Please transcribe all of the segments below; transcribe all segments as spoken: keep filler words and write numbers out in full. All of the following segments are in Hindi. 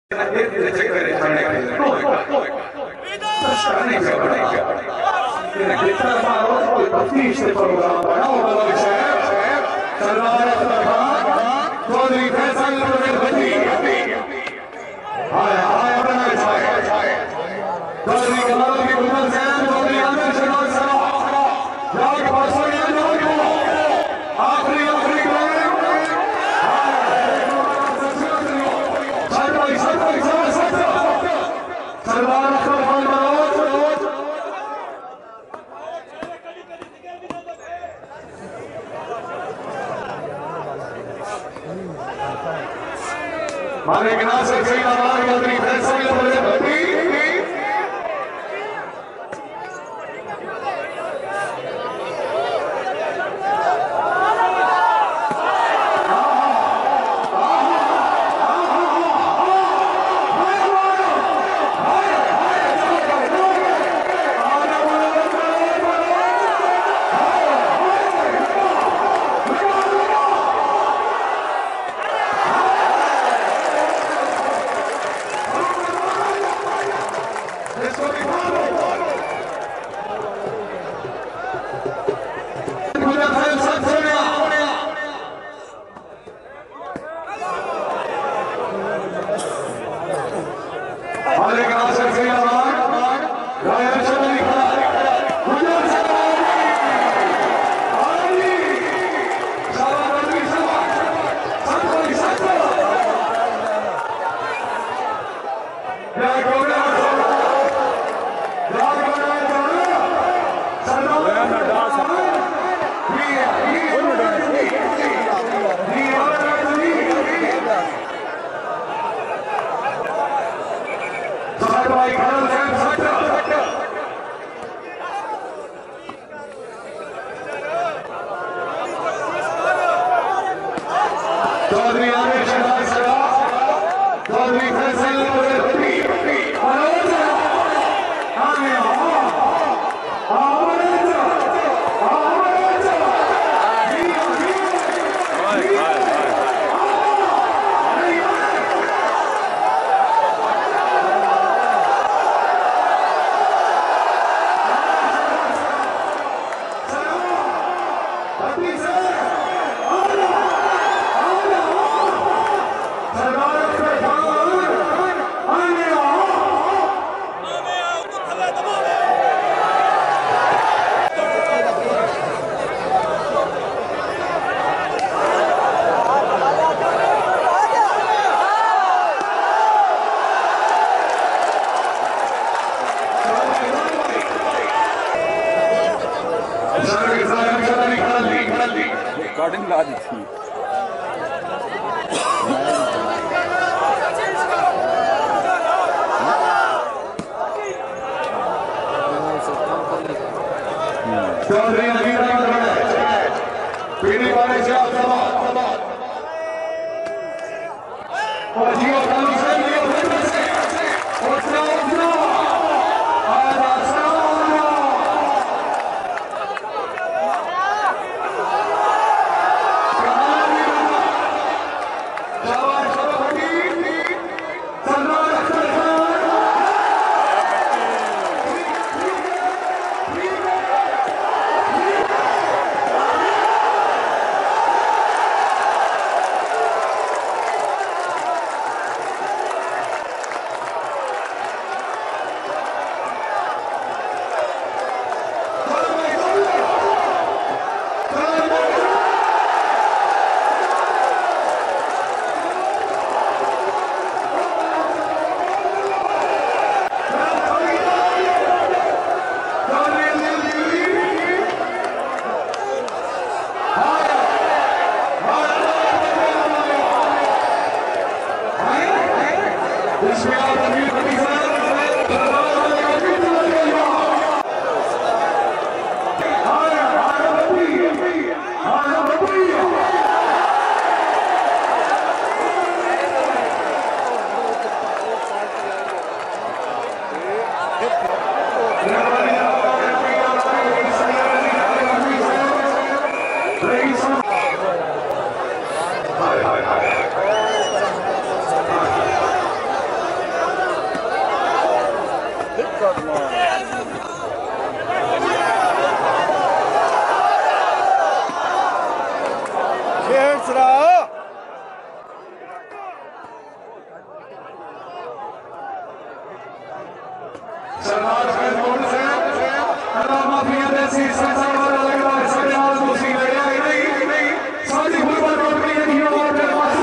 तफ्तीश से प्रोग्राम बना होगा सरदार चौधरी फैसल चौधरी कमाल की गुलमन सैन चौधरी आमिर शहनाज सरा आखिरी आखिरी सरदार अख्तर खान मनोज मालिक नासिर सईद आबाद चौधरी फैसल चौधरी भट्टी चौधरी आमिर शहनाज सरा चौधरी फैसल चौधरी मनोज आमिर रिकॉर्डिंग ला दी थी चौधरी अमीर पीने वाले से और जियो सरदार फैज मोहम्मद साहब अल्लाह माफिया देसी संसार वाला लग रहा है सारे आज दूसरी लड़ाई नहीं नहीं सारी गुलबर रोड पे ये नहीं और के पास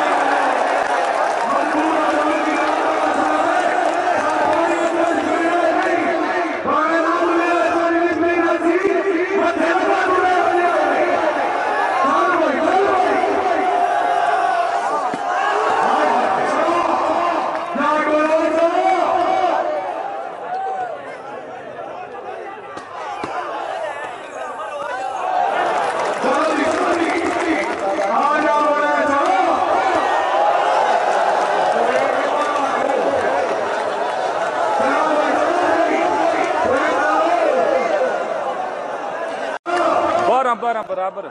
बराबर बराबर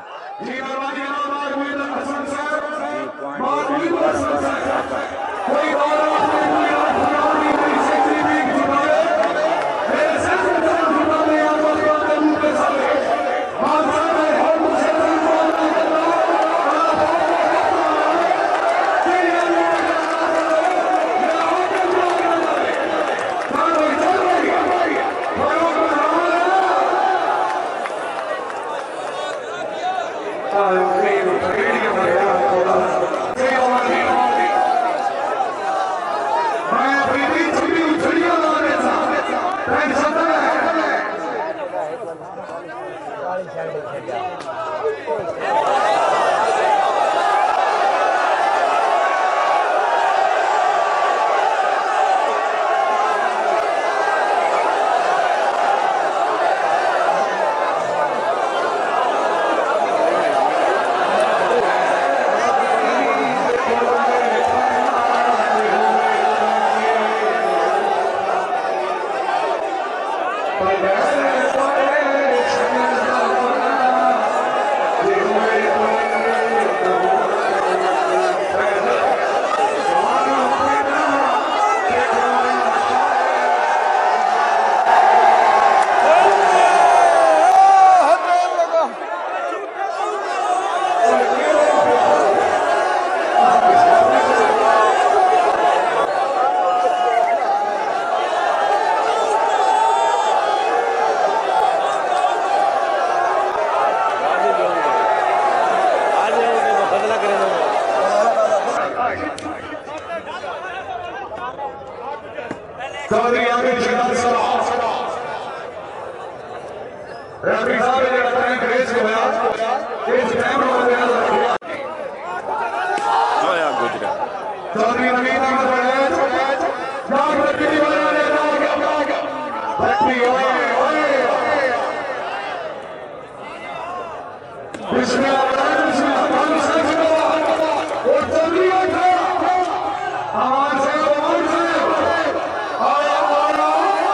चौधरी आमिर शहजाद साहब रेफरी साहब ने अपने ग्रेस को होया इस टाइम में होया होया गुजरा चौधरी नवीन अहमद पटेल जाग बत्ती वाला ने जाग बत्ती ओए ओए बिस्मिल्लाह बिस्मिल्लाह बिस्मिल्लाह और चौधरी उठा आवाज से आवाज से आया आया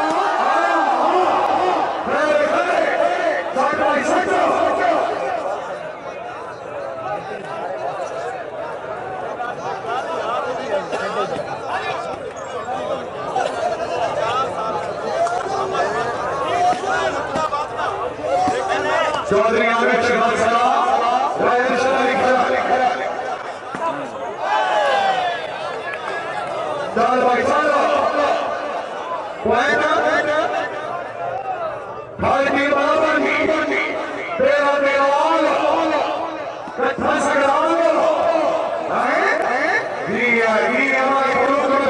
चौधरी आमिर शहजाद साहब राय शहरी खड़ा चल भाई चलो भाई की बराबर तेरा देवाल कथा सगराल दिया दिया हमारे गुरु को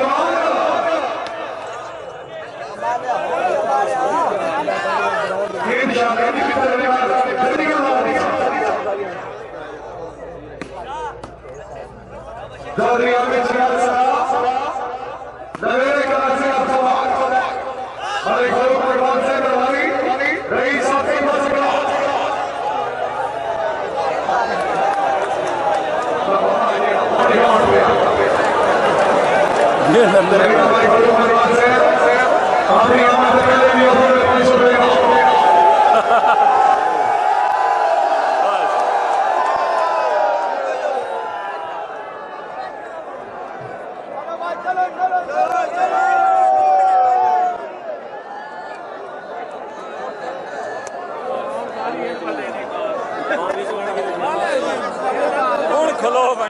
चौधरी आमिर शहजाद साहब नवेरे का से आपका हमारे गुरु कुर्बान से करवाई रईस साथी मसला ये नंबर हमारे गुरु कुर्बान से अपनी आमद के लिए भी अपने पांच सौ रुपये खलो